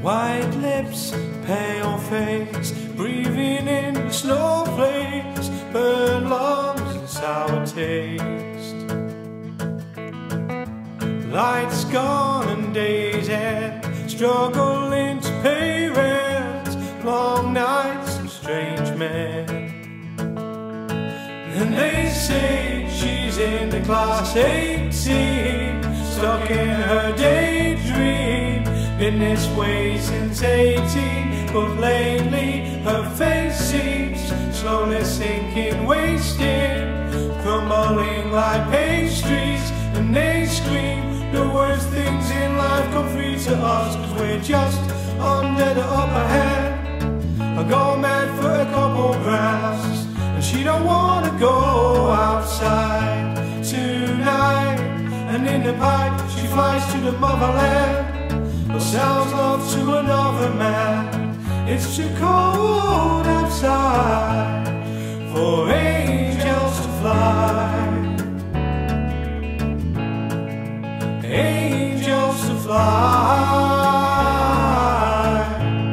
White lips, pale face, breathing in the snowflakes, burnt lungs and sour taste. Lights gone and days end, struggling to pay rent, long nights and strange men. And they say she's in the class 18, stuck in her daydream. Been this way since 18, but lately her face seems slowly sinking, wasting, crumbling like pastries. And they scream the worst things in life come free to us, 'cause we're just under the upper hand. I go mad for a couple grams, and she don't wanna go outside tonight. And in the pipe she flies to the motherland, but sounds love to another man. It's too cold outside for angels to fly. Angels to fly.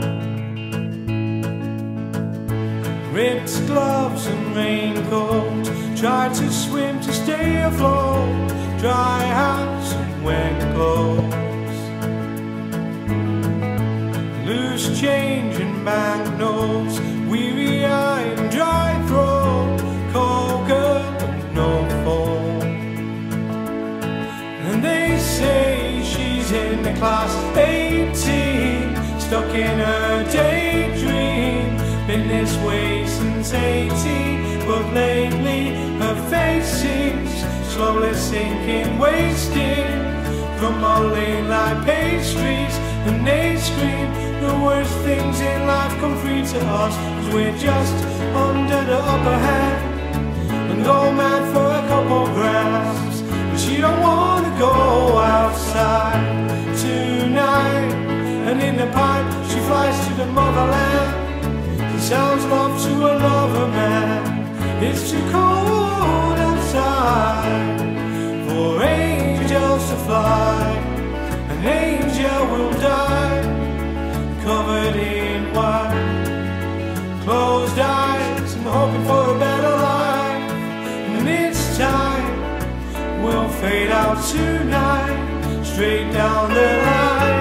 Ripped gloves and raincoat, tried to swim to stay afloat, dry house and wet clothes. Loose change and banknotes, weary-eyed and dry throat, cold girl and no phone. And they say she's in the class 18, stuck in her daydream. Been this way since 18, but lately her face seems slowly sinking, wasting, crumbling like pastries. And they scream the worst things in life come free to us, 'cause we're just under the upper hand. And go mad for a couple grams, but she don't wanna go outside tonight. And in the pipe she flies to the motherland, and sounds love to another man. It's too cold outside for angels to fly. An angel will die, covered in white, closed eyes and hoping for a better life. And it's time, we'll fade out tonight, straight down the line.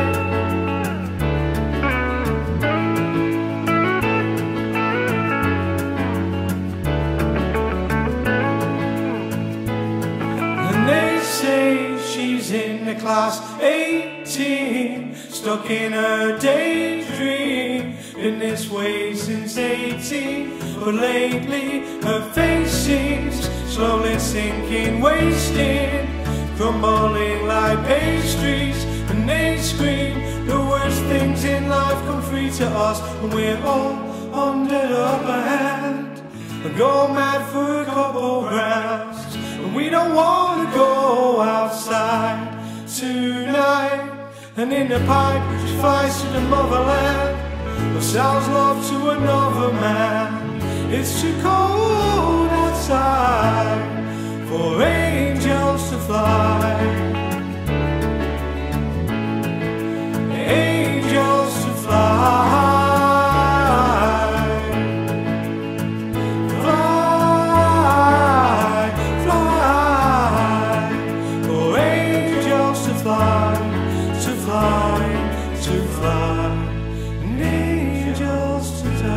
And they say she's in the class 18, stuck in her daydream. Been this way since 18, but lately her face seems slowly sinking, wasting, crumbling like pastries. And they scream the worst things in life come free to us, and we're all under the upper hand. We go mad for a couple grams, and we don't wanna go outside tonight. And in the pipe she flies to the motherland, but sounds love to another man. It's too cold outside for angels to fly. Angels to fly. Fly, fly, for angels to fly, to fly, to fly, and angels to die.